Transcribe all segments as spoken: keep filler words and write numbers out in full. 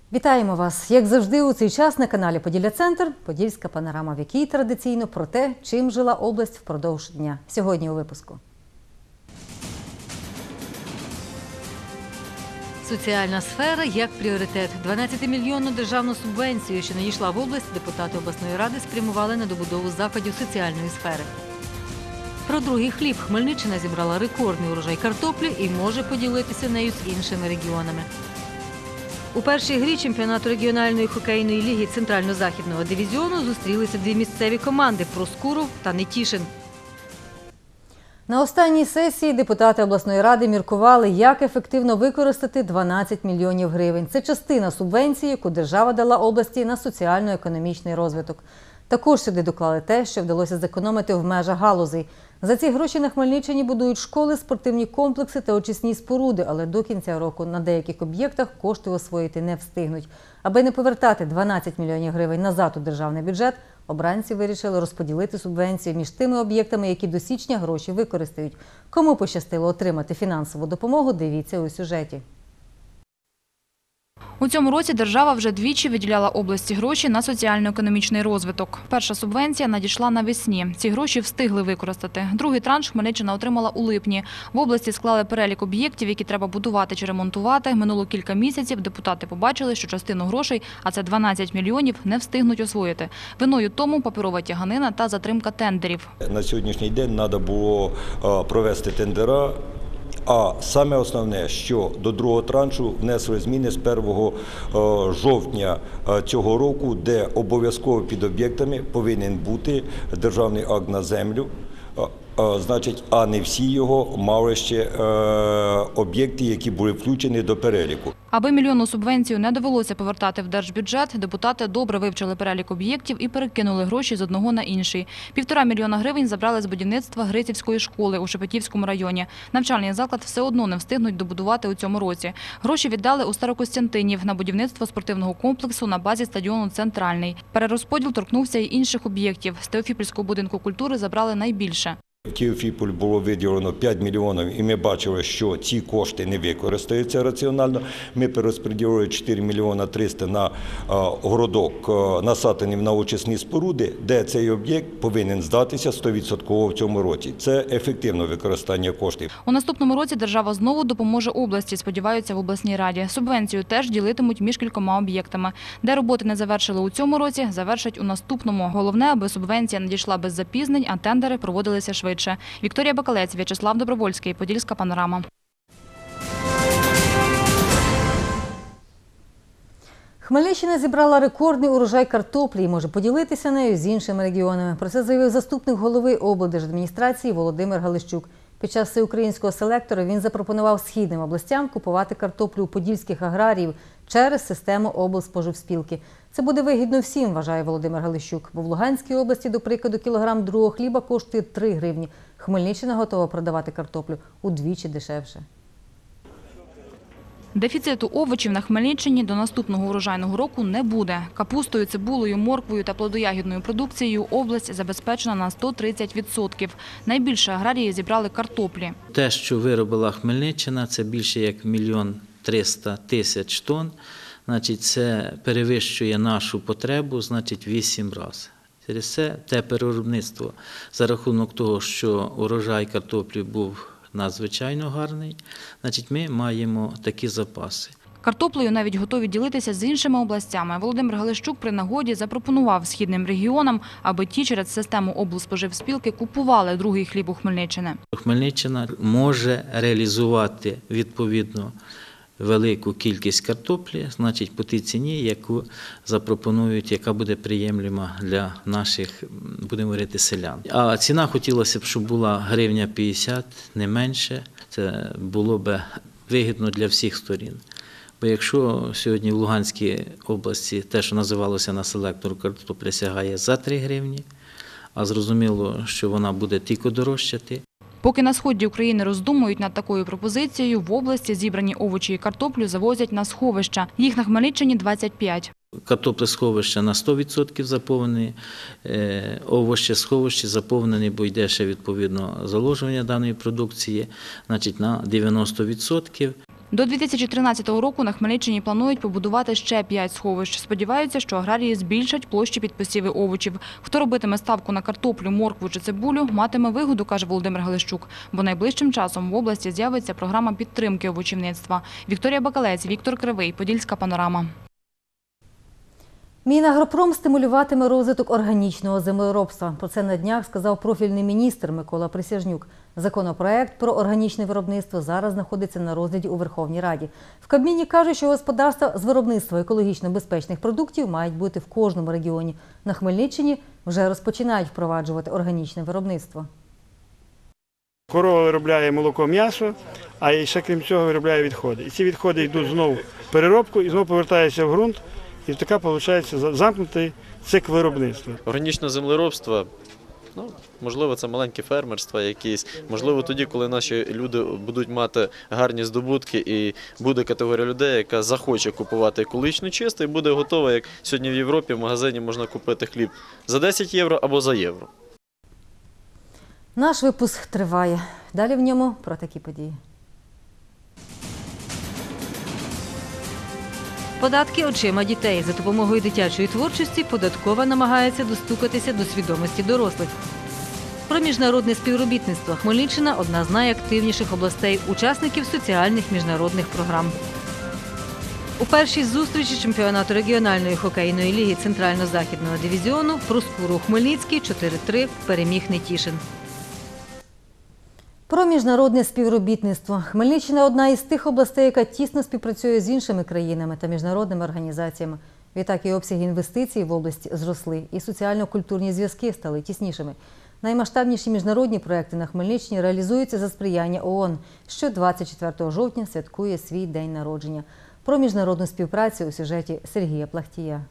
Вітаємо вас! Як завжди, у цей час на каналі Поділля-Центр «Подільська панорама», в якій традиційно про те, чим жила область впродовж дня. Сьогодні у випуску. Соціальна сфера як пріоритет. дванадцятимільйонну державну субвенцію, що надійшла в область, депутати обласної ради спрямували на добудову заходів соціальної сфери. Про другий хліб. Хмельниччина зібрала рекордний урожай картоплі і може поділитися нею з іншими регіонами. У першій грі чемпіонату регіональної хокейної ліги Центрально-Західного дивізіону зустрілися дві місцеві команди – Проскуров та Нетішин. На останній сесії депутати обласної ради міркували, як ефективно використати дванадцять мільйонів гривень. Це частина субвенції, яку держава дала області на соціально-економічний розвиток. Також сюди доклали те, що вдалося зекономити в межах галузей. За ці гроші на Хмельниччині будують школи, спортивні комплекси та очисні споруди, але до кінця року на деяких об'єктах кошти освоїти не встигнуть. Аби не повертати дванадцять мільйонів гривень назад у державний бюджет, обранці вирішили розподілити субвенцію між тими об'єктами, які до січня гроші використають. Кому пощастило отримати фінансову допомогу, дивіться у сюжеті. У цьому році держава вже двічі виділяла області гроші на соціально-економічний розвиток. Перша субвенція надійшла навесні. Ці гроші встигли використати. Другий транш Хмельниччина отримала у липні. В області склали перелік об'єктів, які треба будувати чи ремонтувати. Минуло кілька місяців депутати побачили, що частину грошей, а це дванадцять мільйонів, не встигнуть освоїти. Виною тому паперова тяганина та затримка тендерів. На сьогоднішній день треба було провести тендера. А саме основне, що до другого траншу внесли зміни з першого жовтня цього року, де обов'язково під об'єктами повинен бути державний акт на землю. Значить, а не всі його мали ще об'єкти, які були включені до переліку. Аби мільйонну субвенцію не довелося повертати в держбюджет, депутати добре вивчили перелік об'єктів і перекинули гроші з одного на інший. Півтора мільйона гривень забрали з будівництва Грицівської школи у Шепетівському районі. Навчальний заклад все одно не встигнуть добудувати у цьому році. Гроші віддали у Старокостянтинів на будівництво спортивного комплексу на базі стадіону «Центральний». Перерозподіл торкнувся і інших об'єктів. З Теофіпольського будинку культури забрали найбільше. В Теофіполь було виділено п'ять мільйонів, і ми бачили, що ці кошти не використаються раціонально. Ми перерозподілили чотири мільйони триста на городок Насатинів на очисні споруди, де цей об'єкт повинен здатися сто відсотків в цьому році. Це ефективне використання коштів. У наступному році держава знову допоможе області, сподіваються в обласній раді. Субвенцію теж ділитимуть між кількома об'єктами. Де роботи не завершили у цьому році, завершать у наступному. Головне, аби субвенція надійшла без запізнень, а тендери проводилися швидше. Вікторія Бакалець, В'ячеслав Добровольський, Подільська панорама. Хмельниччина зібрала рекордний урожай картоплі і може поділитися нею з іншими регіонами. Про це заявив заступник голови облдержадміністрації Володимир Галищук. Під час всеукраїнського селектора він запропонував східним областям купувати картоплю у подільських аграріїв через систему облспоживспілки. Це буде вигідно всім, вважає Володимир Галищук, бо в Луганській області, до прикладу, кілограм другого хліба коштує три гривні. Хмельниччина готова продавати картоплю удвічі дешевше. Дефіциту овочів на Хмельниччині до наступного урожайного року не буде. Капустою, цибулею, морквою та плодоягідною продукцією область забезпечена на сто тридцять відсотків. Найбільше аграрії зібрали картоплі. Те, що виробила Хмельниччина, це більше як мільйон триста тисяч тонн. Значить, це перевищує нашу потребу, значить, вісім разів. Через це те переробництво за рахунок того, що урожай картоплі був надзвичайно гарний, значить, ми маємо такі запаси. Картоплею навіть готові ділитися з іншими областями. Володимир Галищук при нагоді запропонував східним регіонам, аби ті через систему облспоживспілки купували другий хліб у Хмельниччини. Хмельниччина може реалізувати відповідно велику кількість картоплі, значить, по тій ціні, яку запропонують, яка буде приємлива для наших, будемо говорити, селян. А ціна хотілося б, щоб була гривня п'ятдесят, не менше. Це було б вигідно для всіх сторін. Бо якщо сьогодні в Луганській області те, що називалося на селектору, картопля сягає за три гривні, а зрозуміло, що вона буде тільки дорожчати. Поки на сході України роздумують над такою пропозицією, в області зібрані овочі і картоплю завозять на сховища. Їх на Хмельниччині двадцять п'ять. Картоплесховища на сто відсотків заповнені, овочі сховища заповнені, бо йде ще відповідно заложення даної продукції, значить на дев'яносто відсотків. До дві тисячі тринадцятого року на Хмельниччині планують побудувати ще п'ять сховищ. Сподіваються, що аграрії збільшать площі під посіви овочів. Хто робитиме ставку на картоплю, моркву чи цибулю, матиме вигоду, каже Володимир Галищук. Бо найближчим часом в області з'явиться програма підтримки овочівництва. Вікторія Бакалець, Віктор Кривий, Подільська панорама. Мінагропром стимулюватиме розвиток органічного землеробства. Про це на днях сказав профільний міністр Микола Присяжнюк. Законопроект про органічне виробництво зараз знаходиться на розгляді у Верховній Раді. В Кабміні кажуть, що господарства з виробництва екологічно безпечних продуктів мають бути в кожному регіоні. На Хмельниччині вже розпочинають впроваджувати органічне виробництво. Корова виробляє молоко, м'ясо, а ще крім цього виробляє відходи. І ці відходи йдуть знову в переробку і знову повертаються в ґрунт. І така виходить замкнутий цикл виробництва. Органічне землеробство, ну, можливо, це маленькі фермерства якісь. Можливо, тоді, коли наші люди будуть мати гарні здобутки і буде категорія людей, яка захоче купувати екологічно чисто і буде готова, як сьогодні в Європі в магазині можна купити хліб за десять євро або за євро. Наш випуск триває. Далі в ньому про такі події. Податки очима дітей. За допомогою дитячої творчості податкова намагається достукатися до свідомості дорослих. Про міжнародне співробітництво. Хмельниччина – одна з найактивніших областей учасників соціальних міжнародних програм. У першій зустрічі чемпіонату регіональної хокейної ліги Центрально-Західного дивізіону Проскуру Хмельницький чотири три переміг Нетішин. Про міжнародне співробітництво. Хмельниччина – одна із тих областей, яка тісно співпрацює з іншими країнами та міжнародними організаціями. Відтак і обсяги інвестицій в області зросли, і соціально-культурні зв'язки стали тіснішими. Наймасштабніші міжнародні проекти на Хмельниччині реалізуються за сприяння ООН, що двадцять четвертого жовтня святкує свій день народження. Про міжнародну співпрацю у сюжеті Сергія Плахтія.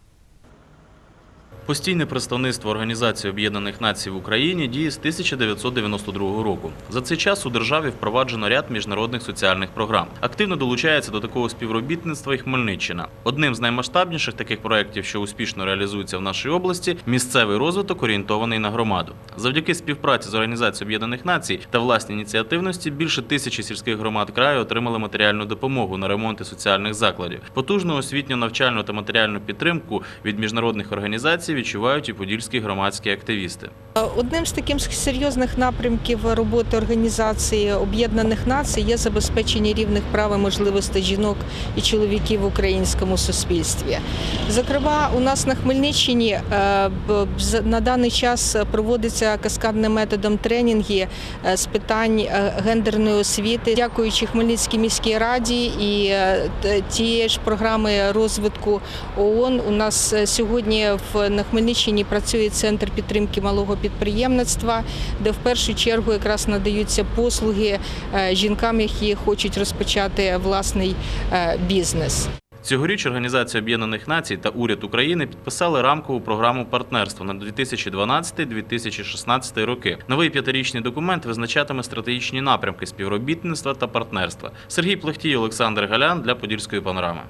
Постійне представництво Організації Об'єднаних Націй в Україні діє з тисяча дев'ятсот дев'яносто другого року. За цей час у державі впроваджено ряд міжнародних соціальних програм. Активно долучається до такого співробітництва і Хмельниччина. Одним з наймасштабніших таких проєктів, що успішно реалізуються в нашій області – місцевий розвиток, орієнтований на громаду. Завдяки співпраці з Організацією Об'єднаних Націй та власній ініціативності більше тисячі сільських громад краю отримали матеріальну допомогу на ремонти соціальних закладів. Потужну освітню, навчальну та матеріальну підтримку від міжнародних організацій відчувають і подільські громадські активісти. Одним з таких серйозних напрямків роботи Організації Об'єднаних Націй є забезпечення рівних прав і можливостей жінок і чоловіків в українському суспільстві. Зокрема, у нас на Хмельниччині на даний час проводиться каскадним методом тренінги з питань гендерної освіти. Дякуючи Хмельницькій міській раді і тієї ж програми розвитку ООН, у нас сьогодні на Хмельниччині працює Центр підтримки малого підприємництва, де в першу чергу якраз надаються послуги жінкам, які хочуть розпочати власний бізнес. Цьогоріч Організація Об'єднаних Націй та уряд України підписали рамкову програму партнерства на дві тисячі дванадцятий - дві тисячі шістнадцятий роки. Новий п'ятирічний документ визначатиме стратегічні напрямки співробітництва та партнерства. Сергій Плахтій, Олександр Галян для Подільської панорами.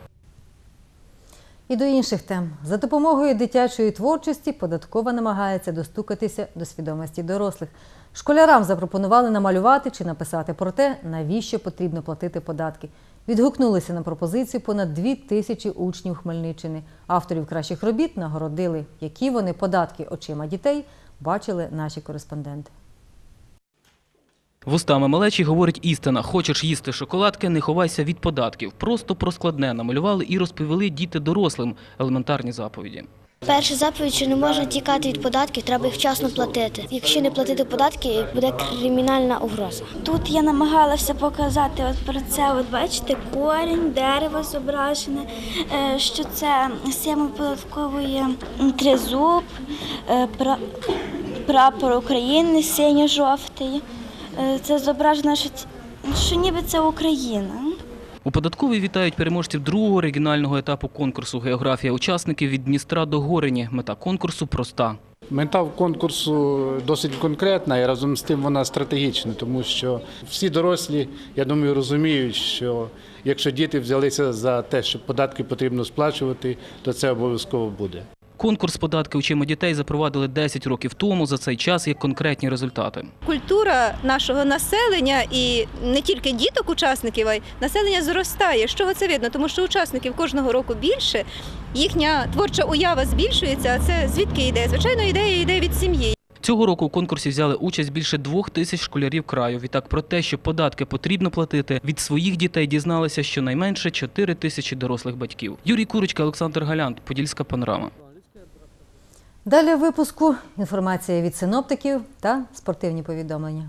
І до інших тем. За допомогою дитячої творчості податкова намагається достукатися до свідомості дорослих. Школярам запропонували намалювати чи написати про те, навіщо потрібно платити податки. Відгукнулися на пропозицію понад дві тисячі учнів Хмельниччини. Авторів кращих робіт нагородили. Які вони податки очима дітей, бачили наші кореспонденти. Вустами малечі говорить істина. Хочеш їсти шоколадки – не ховайся від податків. Просто про складне намалювали і розповіли діти дорослим елементарні заповіді. Перша заповідь, що не можна тікати від податків, треба їх вчасно платити. Якщо не платити податки, буде кримінальна угроза. Тут я намагалася показати от про це, от бачите, корінь, дерево зображене, що це символ податкової тризуб, прапор України синьо-жовтий. Це зображено, що, що ніби це Україна. У податковій вітають переможців другого регіонального етапу конкурсу «Географія» учасників від Дністра до Горині. Мета конкурсу проста. Мета конкурсу досить конкретна і разом з тим вона стратегічна, тому що всі дорослі, я думаю, розуміють, що якщо діти взялися за те, що податки потрібно сплачувати, то це обов'язково буде. Конкурс «Податки учимо дітей» запровадили десять років тому. За цей час є конкретні результати. Культура нашого населення і не тільки діток-учасників, а й населення зростає. З чого це видно? Тому що учасників кожного року більше, їхня творча уява збільшується, а це звідки йде? Звичайно, ідея йде від сім'ї. Цього року в конкурсі взяли участь більше двох тисяч школярів краю. Відтак про те, що податки потрібно платити, від своїх дітей дізналися щонайменше чотири тисячі дорослих батьків. Юрій Курочка, Олександр Галянт, Подільська панорама. Далі в випуску інформація від синоптиків та спортивні повідомлення.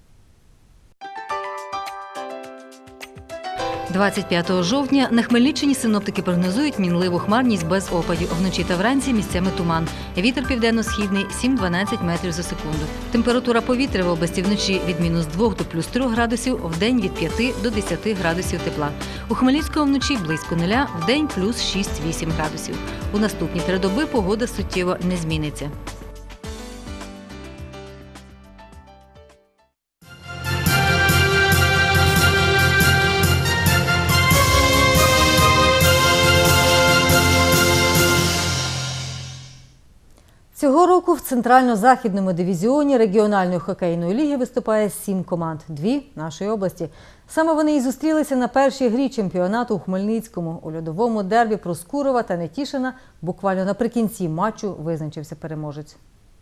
двадцять п'ятого жовтня на Хмельниччині синоптики прогнозують мінливу хмарність без опадів. Вночі та вранці місцями туман. Вітер південно-східний сім-дванадцять метрів за секунду. Температура повітря в області вночі від мінус двох до плюс трьох градусів, вдень від п'яти до десяти градусів тепла. У Хмельницькому вночі близько нуля, вдень плюс шість-вісім градусів. У наступні три доби погода суттєво не зміниться. Цього року в центрально-західному дивізіоні регіональної хокейної ліги виступає сім команд, дві нашої області. Саме вони і зустрілися на першій грі чемпіонату у Хмельницькому. У льодовому дербі Проскурова та Нетішина буквально наприкінці матчу визначився переможець.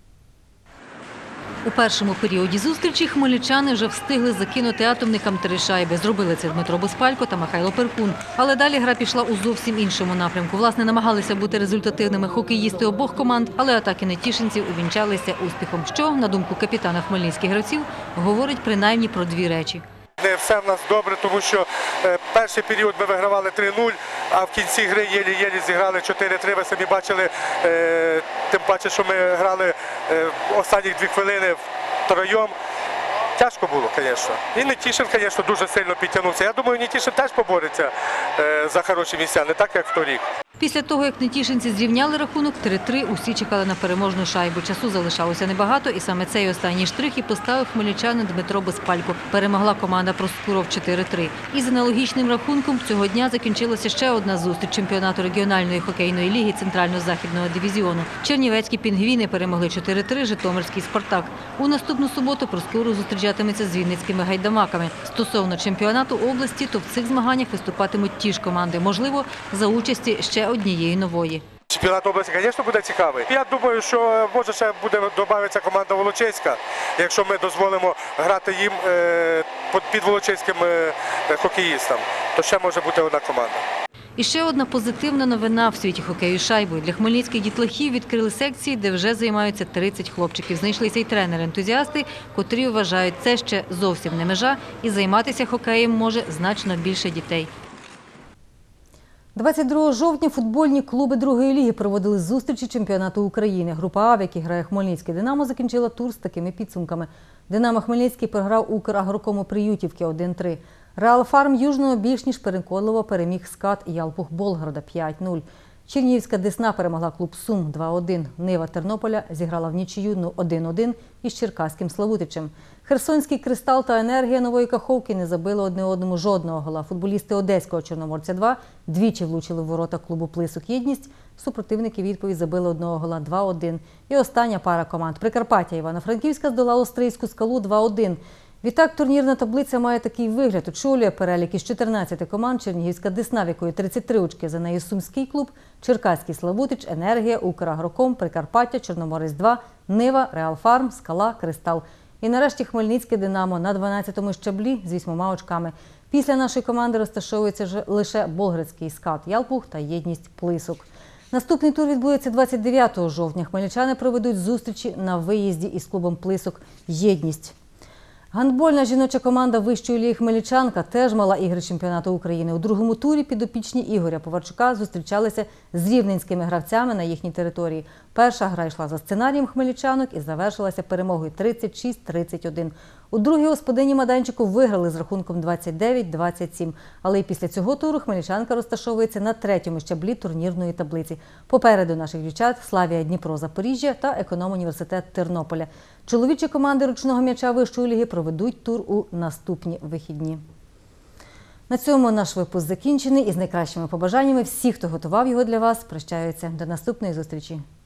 У першому періоді зустрічі хмельничани вже встигли закинути атомникам три шайби. Зробили це Дмитро Безпалько та Михайло Перкун. Але далі гра пішла у зовсім іншому напрямку. Власне, намагалися бути результативними хокеїсти обох команд, але атаки нетішинців увінчалися успіхом. Що, на думку капітана хмельницьких гравців, говорить принаймні про дві речі. Не все в нас добре, тому що е, перший період ми вигравали три нуль, а в кінці гри єлі-єлі зіграли чотири три. Ви самі бачили, е, тим паче, що ми грали е, останні дві хвилини втроєм. Тяжко було, звісно. І Нетішин, звісно, дуже сильно підтягнувся. Я думаю, Нетішин теж побореться е, за хороші місця, не так, як в торік. Після того, як нетішинці зрівняли рахунок три три, усі чекали на переможну шайбу. Часу залишалося небагато, і саме цей останній штрих і поставив хмельничанин Дмитро Безпалько. Перемогла команда Проскуров чотири три. І з аналогічним рахунком цього дня закінчилася ще одна зустріч чемпіонату регіональної хокейної ліги Центрально-Західного дивізіону. Чернівецькі пінгвіни перемогли чотири три Житомирський Спартак. У наступну суботу Проскуров зустрічатиметься з вінницькими гайдамаками. Стосовно чемпіонату області, то в цих змаганнях виступатимуть ті ж команди, можливо, за участі ще однієї нової. Чемпіонат області, звісно, буде цікавий. Я думаю, що може ще буде додатися команда Волочиська, якщо ми дозволимо грати їм під волочиським хокеїстам, то ще може бути одна команда. І ще одна позитивна новина в світі хокею шайбою. Для хмельницьких дітлахів відкрили секції, де вже займаються тридцять хлопчиків. Знайшлися й тренери-ентузіасти, котрі вважають, це ще зовсім не межа, і займатися хокеєм може значно більше дітей. двадцять другого жовтня футбольні клуби другої ліги проводили зустрічі чемпіонату України. Група А, в якій грає Хмельницький «Динамо», закінчила тур з такими підсумками. «Динамо» Хмельницький програв «Украгрокому» Приютівки один три. «Реал Фарм» Южного більш ніж переконливо переміг «Скат» Ялпух Болграда п'ять нуль. Чернігівська «Десна» перемогла клуб «Сум» два один. «Нива» Тернополя зіграла в нічию один один із черкаським «Славутичем». Херсонський «Кристал» та «Енергія» Нової Каховки не забили одне одному жодного гола. Футболісти одеського «Чорноморця два» двічі влучили в ворота клубу «Плисок Єдність». Супротивники відповідь забили одного гола два один. І остання пара команд Прикарпаття Івано-Франківська здолала Острийську «Скалу» два один. Відтак турнірна таблиця має такий вигляд. Очолює перелік із чотирнадцяти команд Чернігівська «Десна», в якої тридцять три очки. За нею Сумський клуб, Черкаський «Славутич», «Енергія», «Украгроком», Прикарпаття, Чорноморець два, Нива, Реал Фарм, Скала, Кристал. І нарешті Хмельницьке «Динамо» на дванадцятому щаблі з вісьмома очками. Після нашої команди розташовується лише Болградський «Скат» Ялпух та «Єдність» Плисок. Наступний тур відбудеться двадцять дев'ятого жовтня. Хмельничани проведуть зустрічі на виїзді із клубом «Плисок» «Єдність». Гандбольна жіноча команда вищої ліги «Хмельничанка» теж мала ігри чемпіонату України. У другому турі підопічні Ігоря Поварчука зустрічалися з рівненськими гравцями на їхній території. Перша гра йшла за сценарієм хмельничанок і завершилася перемогою тридцять шість тридцять один. У другій господині майданчику виграли з рахунком двадцять дев'ять двадцять сім. Але і після цього туру хмельничанка розташовується на третьому щаблі турнірної таблиці. Попереду наших дівчат Славія Дніпро Запоріжжя та Економ-університет Тернополя. Чоловічі команди ручного м'яча вищої ліги проведуть тур у наступні вихідні. На цьому наш випуск закінчений. І з найкращими побажаннями всі, хто готував його для вас, прощаються. До наступної зустрічі.